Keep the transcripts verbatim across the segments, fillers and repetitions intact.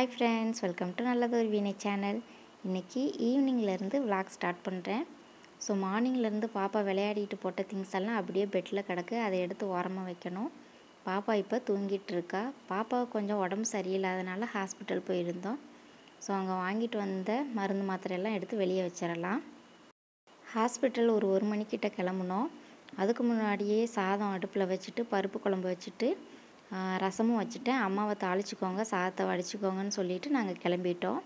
Hi friends, welcome to நல்லதொரு வீணை channel. இன்றைக்கி ஈவினிங்லேருந்து விளாக் ஸ்டார்ட் பண்ணுறேன். ஸோ மார்னிங்லேருந்து பாப்பா விளையாடிட்டு போட்ட திங்ஸ் எல்லாம் அப்படியே பெட்டில் கிடக்கு. அதை எடுத்து ஓரமாக வைக்கணும். பாப்பா இப்போ தூங்கிட்டு இருக்கா. பாப்பா கொஞ்சம் உடம்பு சரியில்லாதனால ஹாஸ்பிட்டல் போயிருந்தோம். ஸோ அங்கே வாங்கிட்டு வந்த மருந்து மாத்திரையெல்லாம் எடுத்து வெளியே வச்சிடலாம். ஹாஸ்பிட்டல் ஒரு ஒரு மணிக்கிட்ட கிளம்புனோம். அதுக்கு முன்னாடியே சாதம் அடுப்பில் வச்சுட்டு பருப்பு குழம்பு வச்சுட்டு ரசமும் வச்சுட்டேன். அம்மாவை தாளிச்சிக்கோங்க, சாதத்தை வடிச்சிக்கோங்கன்னு சொல்லிவிட்டு நாங்கள் கிளம்பிட்டோம்.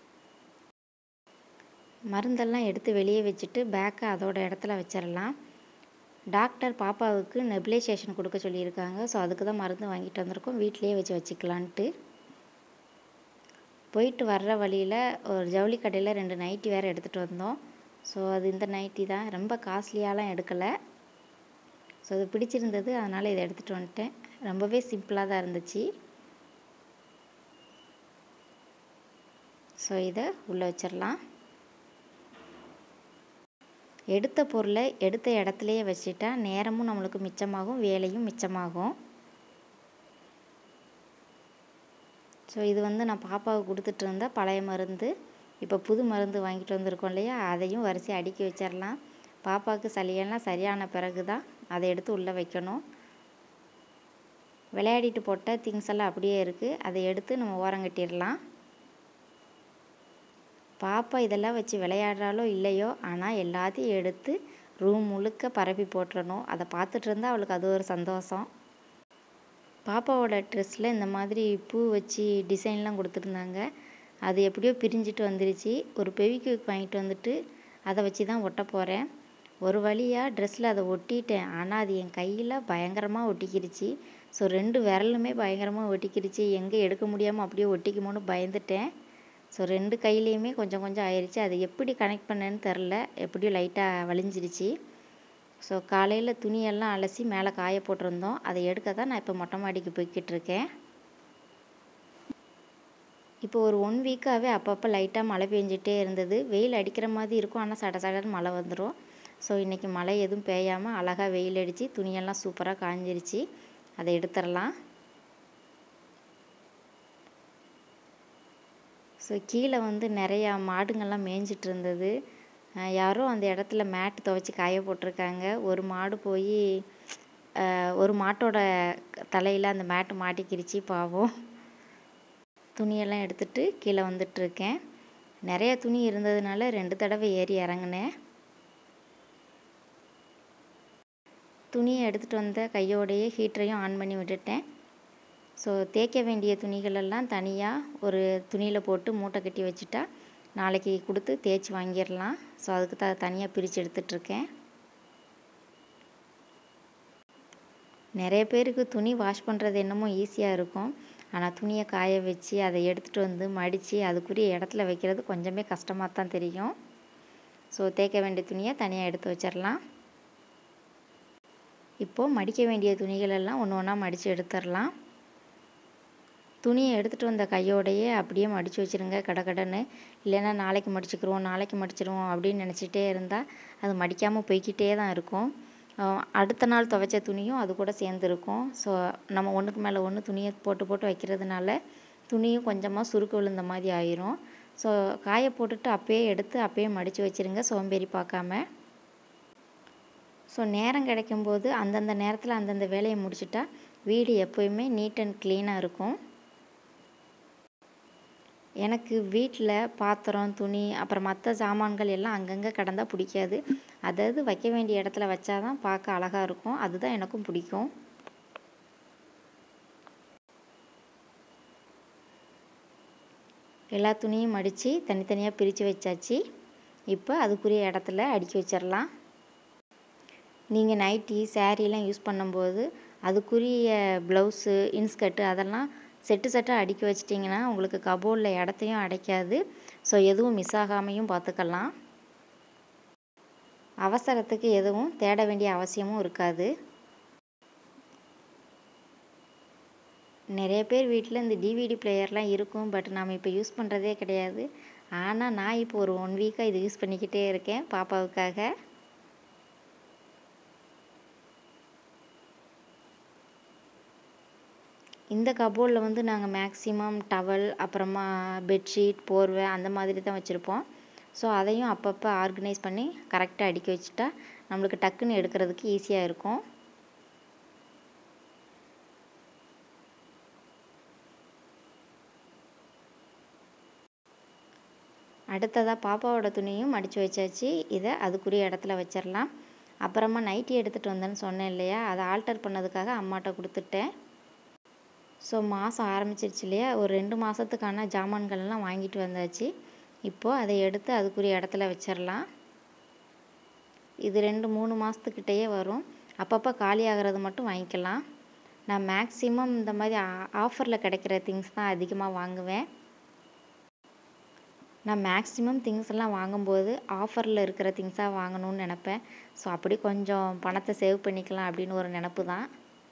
மருந்தெல்லாம் எடுத்து வெளியே வச்சுட்டு பேக்கை அதோட இடத்துல வச்சிடலாம். டாக்டர் பாப்பாவுக்கு நெபுலைசேஷன் கொடுக்க சொல்லியிருக்காங்க. ஸோ அதுக்கு தான் மருந்து வாங்கிட்டு வந்திருக்கோம். வீட்டிலையே வச்சு வச்சுக்கலான்ட்டு போயிட்டு வர்ற வழியில் ஒரு ஜவுளி கடையில் ரெண்டு நைட்டி வேறு எடுத்துகிட்டு வந்தோம். ஸோ அது இந்த நைட்டி தான், ரொம்ப காஸ்ட்லியாலாம் எடுக்கலை. ஸோ அது பிடிச்சிருந்தது, அதனால் இதை எடுத்துகிட்டு வந்துட்டேன். ரொம்பவே சிம்பிளாக தான் இருந்துச்சு. ஸோ இதை உள்ளே வச்சிடலாம். எடுத்த பொருளை எடுத்த இடத்துலையே வச்சுட்டா நேரமும் நம்மளுக்கு மிச்சமாகும், வேலையும் மிச்சமாகும். ஸோ இது வந்து நான் பாப்பாவுக்கு கொடுத்துட்டு இருந்த பழைய மருந்து. இப்போ புது மருந்து வாங்கிட்டு வந்திருக்கோம் இல்லையா, அதையும் வரிசை அடுக்கி வச்சிடலாம். பாப்பாவுக்கு சளியெல்லாம் சரியான பிறகு தான் அதை எடுத்து உள்ளே வைக்கணும். விளையாடிட்டு போட்ட திங்ஸ் எல்லாம் அப்படியே இருக்குது. அதை எடுத்து நம்ம ஓரங்கட்டிடலாம். பாப்பா இதெல்லாம் வச்சு விளையாடுறாலோ இல்லையோ, ஆனால் எல்லாத்தையும் எடுத்து ரூம் முழுக்க பரப்பி போட்டுறணும். அதை பார்த்துட்டு இருந்தால் அவளுக்கு அது ஒரு சந்தோஷம். பாப்பாவோட ட்ரெஸ்ஸில் இந்த மாதிரி பூ வச்சு டிசைன்லாம் கொடுத்துருந்தாங்க. அது எப்படியோ பிரிஞ்சிட்டு வந்துருச்சு. ஒரு பெவிக்விக் வாங்கிட்டு வந்துட்டு அதை வச்சு தான் ஒட்ட போகிறேன். ஒரு வழியாக ட்ரெஸ்ஸில் அதை ஒட்டிட்டேன். ஆனால் அது என் கையில் பயங்கரமாக ஒட்டிக்கிருச்சு. ஸோ ரெண்டு விரலுமே பயங்கரமாக ஒட்டிக்கிருச்சு. எங்கே எடுக்க முடியாமல் அப்படியே ஒட்டிக்குமோன்னு பயந்துட்டேன். ஸோ ரெண்டு கையிலையுமே கொஞ்சம் கொஞ்சம் ஆயிடுச்சு. அது எப்படி கனெக்ட் பண்ணேன்னு தெரில, எப்படியும் லைட்டாக வலிஞ்சிருச்சு. ஸோ காலையில் துணியெல்லாம் அலசி மேலே காய போட்டிருந்தோம். அதை எடுக்க தான் நான் இப்போ மொட்டை மாடிக்கு போய்கிட்டு இருக்கேன். இப்போ ஒரு ஒன் வீக்காகவே அப்பப்போ லைட்டாக மழை பெஞ்சிட்டே இருந்தது. வெயில் அடிக்கிற மாதிரி இருக்கும், ஆனால் சட சடன்னு மழை வந்துடும். ஸோ இன்றைக்கி மழை எதுவும் பெய்யாமல் அழகாக வெயில் அடித்து துணியெல்லாம் சூப்பராக காஞ்சிருச்சு. அதை எடுத்துடலாம். ஸோ கீழே வந்து நிறையா மாடுங்கள்லாம் மேய்ஞ்சிட்டு இருந்தது. யாரோ அந்த இடத்துல மேட்டு துவைச்சி காய போட்டிருக்காங்க. ஒரு மாடு போய் ஒரு மாட்டோட தலையில் அந்த மேட்டு மாட்டிக்கிருச்சு, பாவம். துணியெல்லாம் எடுத்துகிட்டு கீழே வந்துட்டுருக்கேன். நிறையா துணி இருந்ததுனால ரெண்டு தடவை ஏறி இறங்கினேன். துணியை எடுத்துகிட்டு வந்த கையோடையே ஹீட்டரையும் ஆன் பண்ணி விட்டுட்டேன். ஸோ தேய்க்க வேண்டிய துணிகளெல்லாம் தனியாக ஒரு துணியில் போட்டு மூட்டை கட்டி வச்சுட்டா நாளைக்கு கொடுத்து தேய்ச்சி வாங்கிடலாம். ஸோ அதுக்கு த தனியாக பிரித்து எடுத்துகிட்ருக்கேன். நிறைய பேருக்கு துணி வாஷ் பண்ணுறது என்னமோ ஈஸியாக இருக்கும். ஆனால் துணியை காய வச்சு அதை எடுத்துகிட்டு வந்து மடித்து அதுக்குரிய இடத்துல வைக்கிறது கொஞ்சமே கஷ்டமாக தான் தெரியும். ஸோ தேய்க்க வேண்டிய துணியை தனியாக எடுத்து வச்சிடலாம். இப்போது மடிக்க வேண்டிய துணிகளெல்லாம் ஒன்று ஒன்றா மடித்து எடுத்துடலாம். துணியை எடுத்துகிட்டு வந்த கையோடையே அப்படியே மடித்து வச்சுருங்க கடகடன்னு. இல்லைன்னா நாளைக்கு மடிச்சுக்கிருவோம் நாளைக்கு மடிச்சிடுவோம் அப்படின்னு நினச்சிட்டே இருந்தால் அது மடிக்காமல் போய்கிட்டே தான் இருக்கும். அடுத்த நாள் துவைச்ச துணியும் அது கூட சேர்ந்துருக்கும். ஸோ நம்ம ஒன்றுக்கு மேலே ஒன்று துணியை போட்டு போட்டு வைக்கிறதுனால துணியும் கொஞ்சமாக சுருக்கு விழுந்த மாதிரி ஆயிரும். ஸோ காய போட்டுட்டு அப்பயே எடுத்து அப்பயே மடித்து வச்சுருங்க, சோம்பேறி பார்க்காம. ஸோ நேரம் கிடைக்கும்போது அந்தந்த நேரத்தில் அந்தந்த வேலையை முடிச்சுட்டா வீடு எப்போயுமே நீட் அண்ட் க்ளீனாக இருக்கும். எனக்கு வீட்டில் பாத்திரம், துணி, அப்புறம் மற்ற சாமான்கள் எல்லாம் அங்கங்கே கிடந்தால் பிடிக்காது. அதாவது வைக்க வேண்டிய இடத்துல வச்சா தான் பார்க்க அழகாக இருக்கும். அதுதான் எனக்கும் பிடிக்கும். எல்லா துணியும் மடித்து தனித்தனியாக பிரித்து வச்சாச்சு. இப்போ அதுக்குரிய இடத்துல அடுக்கி வச்சிடலாம். நீங்கள் நைட்டி, சேரீலாம் யூஸ் பண்ணும்போது அதுக்குரிய ப்ளவுஸு, இன்ஸ்கர்ட்டு அதெல்லாம் செட்டு செட்டாக அடுக்கி வச்சிட்டிங்கன்னா உங்களுக்கு கபோர்டில் இடத்தையும் அடைக்காது. ஸோ எதுவும் மிஸ் ஆகாமையும் பார்த்துக்கலாம். அவசரத்துக்கு எதுவும் தேட வேண்டிய அவசியமும் இருக்காது. நிறைய பேர் வீட்டில் இந்த டிவிடி பிளேயர்லாம் இருக்கும். பட் நாம் இப்போ யூஸ் பண்ணுறதே கிடையாது. ஆனால் நான் இப்போ ஒரு ஒன் வீக்காக இது யூஸ் பண்ணிக்கிட்டே இருக்கேன் பாப்பாவுக்காக. இந்த கபோர்டில் வந்து நாங்கள் மேக்ஸிமம் டவல், அப்புறமா பெட்ஷீட், போர்வை அந்த மாதிரி தான் வச்சுருப்போம். ஸோ அதையும் அப்பப்போ ஆர்கனைஸ் பண்ணி கரெக்டாக அடுக்கி வச்சுட்டா நம்மளுக்கு டக்குன்னு எடுக்கிறதுக்கு ஈஸியாக இருக்கும். அடுத்ததாக பாப்பாவோட துணியும் மடித்து வச்சாச்சு. இதை அதுக்குரிய இடத்துல வச்சிடலாம். அப்புறமா நைட்டி எடுத்துகிட்டு வந்தேன்னு சொன்னேன் இல்லையா, அதை ஆல்டர் பண்ணதுக்காக அம்மாட்ட கொடுத்துட்டேன். ஸோ மாதம் ஆரம்பிச்சிருச்சு இல்லையா, ஒரு ரெண்டு மாதத்துக்கான ஜாமான்கள்லாம் வாங்கிட்டு வந்தாச்சு. இப்போது அதை எடுத்து அதுக்குரிய இடத்துல வச்சிடலாம். இது ரெண்டு மூணு மாதத்துக்கிட்டேயே வரும். அப்பப்போ காலி ஆகிறது மட்டும் வாங்கிக்கலாம். நான் மேக்ஸிமம் இந்த மாதிரி ஆஃபரில் கிடைக்கிற திங்ஸ் தான் அதிகமாக வாங்குவேன். நான் மேக்ஸிமம் திங்ஸ் எல்லாம் வாங்கும்போது ஆஃபரில் இருக்கிற திங்ஸாக வாங்கணும்னு நினப்பேன். ஸோ அப்படி கொஞ்சம் பணத்தை சேவ் பண்ணிக்கலாம் அப்படின்னு ஒரு நினப்பு தான்.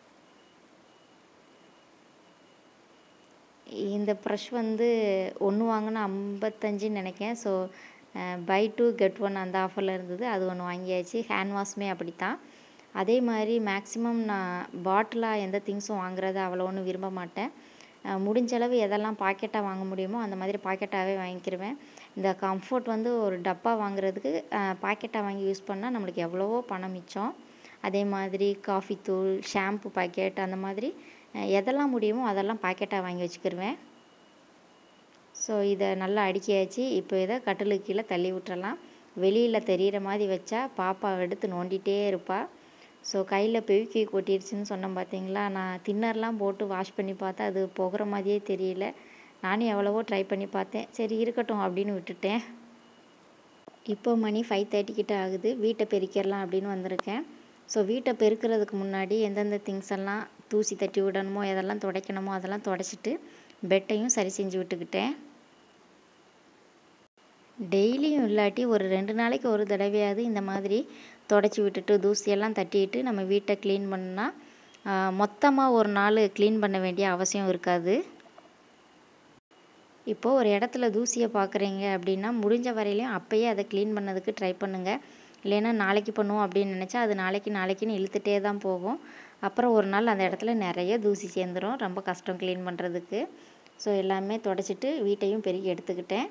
இந்த ப்ரஷ் வந்து ஒன்று வாங்கினா ஐம்பத்தஞ்சுன்னு நினைக்கிறேன். So buy to get one அந்த ஆஃபரில் இருந்தது, அது ஒன்று வாங்கியாச்சு. ஹேண்ட் வாஷ்மே அப்படித்தான். அதே மாதிரி மேக்ஸிமம் நான் பாட்டிலாக எந்த திங்ஸும் வாங்குறத அவ்வளோ ஒன்றும் விரும்ப மாட்டேன். முடிஞ்சளவு எதெல்லாம் பாக்கெட்டாக வாங்க முடியுமோ அந்த மாதிரி பாக்கெட்டாகவே வாங்கிக்கிருவேன். இந்த கம்ஃபர்ட் வந்து ஒரு டப்பா வாங்குறதுக்கு பாக்கெட்டாக வாங்கி யூஸ் பண்ணால் நம்மளுக்கு எவ்வளவோ பணம் மிச்சம். அதே மாதிரி காஃபி தூள், ஷாம்பு பாக்கெட் அந்த மாதிரி எதெல்லாம் முடியுமோ அதெல்லாம் பாக்கெட்டாக வாங்கி வச்சுக்கிருவேன். ஸோ இதை நல்லா அடுக்கியாச்சு. இப்போ இதை கட்டிலுக்கு கீழே தள்ளி விட்டுறலாம். வெளியில் தெரிகிற மாதிரி வச்சா பாப்பா எடுத்து நோண்டிகிட்டே இருப்பாள். ஸோ கையில் பெவிக்கி கொட்டிடுச்சுன்னு சொன்னேன் பார்த்தீங்களா, நான் தின்னர்லாம் போட்டு வாஷ் பண்ணி பார்த்தா அது போகிற மாதிரியே தெரியல. நானும் எவ்வளவோ ட்ரை பண்ணி பார்த்தேன். சரி இருக்கட்டும் அப்படின்னு விட்டுட்டேன். இப்போ மணி ஃபைவ் தேர்ட்டி கிட்ட ஆகுது. வீட்டை பெருக்கிடலாம் அப்படின்னு வந்திருக்கேன். ஸோ வீட்டை பெருக்கிறதுக்கு முன்னாடி எந்தெந்த திங்ஸ் எல்லாம் தூசி தட்டி விடணுமோ, எதெல்லாம் துடைக்கணுமோ அதெல்லாம் துடைச்சிட்டு பெட்டையும் சரி செஞ்சு விட்டுக்கிட்டேன். டெய்லியும் இல்லாட்டி ஒரு ரெண்டு நாளைக்கு ஒரு தடவையாவது இந்த மாதிரி தொடச்சி விட்டுட்டு தூசியெல்லாம் தட்டிட்டு நம்ம வீட்டை க்ளீன் பண்ணால் மொத்தமாக ஒரு நாள் க்ளீன் பண்ண வேண்டிய அவசியம் இருக்காது. இப்போது ஒரு இடத்துல தூசியை பார்க்குறீங்க அப்படின்னா முடிஞ்ச வரையிலையும் அப்போயே அதை க்ளீன் பண்ணதுக்கு ட்ரை பண்ணுங்கள். இல்லைன்னா நாளைக்கு பண்ணுவோம் அப்படின்னு நினச்சா அது நாளைக்கு நாளைக்குன்னு இழுத்துட்டே தான் போகும். அப்புறம் ஒரு நாள் அந்த இடத்துல நிறைய தூசி சேர்ந்துடும். ரொம்ப கஷ்டம் க்ளீன் பண்ணுறதுக்கு. ஸோ எல்லாமே தொடச்சிட்டு வீட்டையும் பெருக்கி எடுத்துக்கிட்டேன்.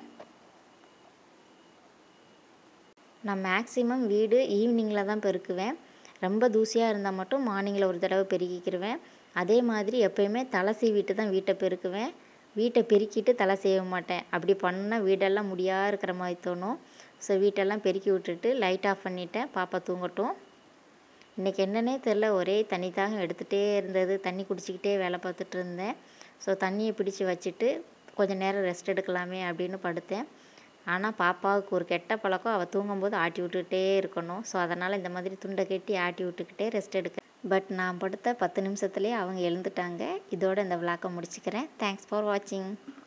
நான் மேக்ஸிமம் வீடு ஈவினிங்கில் தான் பெருக்குவேன். ரொம்ப தூசியாக இருந்தால் மட்டும் மார்னிங்கில் ஒரு தடவை பெருக்கிக்கிடுவேன். அதே மாதிரி எப்போயுமே தலை சீவிட்டு தான் வீட்டை பெருக்குவேன். வீட்டை பெருக்கிட்டு தலை செய்ய மாட்டேன். அப்படி பண்ணால் வீடெல்லாம் முடியாக இருக்கிற மாதிரி தோணும். ஸோ வீட்டெல்லாம் பெருக்கி விட்டுட்டு லைட் ஆஃப் பண்ணிவிட்டேன். பாப்பா தூங்கட்டும். இன்றைக்கி என்னன்னே தெரில, ஒரே தண்ணி தாகம் எடுத்துகிட்டே இருந்தது. தண்ணி குடிச்சிக்கிட்டே வேலை பார்த்துட்டு இருந்தேன். ஸோ தண்ணியை பிடிச்சி வச்சுட்டு கொஞ்சம் நேரம் ரெஸ்ட் எடுக்கலாமே அப்படின்னு படுத்தேன். ஆனால் பாப்பாவுக்கு ஒரு கெட்ட பழக்கம், அவள் தூங்கும்போது ஆட்டி விட்டுக்கிட்டே இருக்கணும். ஸோ அதனால் இந்த மாதிரி துண்டை கட்டி ஆட்டி விட்டுக்கிட்டே ரெஸ்ட் எடுக்க. பட் நான் படுத்த பத்து நிமிஷத்துலேயே அவங்க எழுந்துட்டாங்க. இதோட இந்த விளாக்கை முடிச்சுக்கிறேன். தேங்க்ஸ் ஃபார் வாட்சிங்.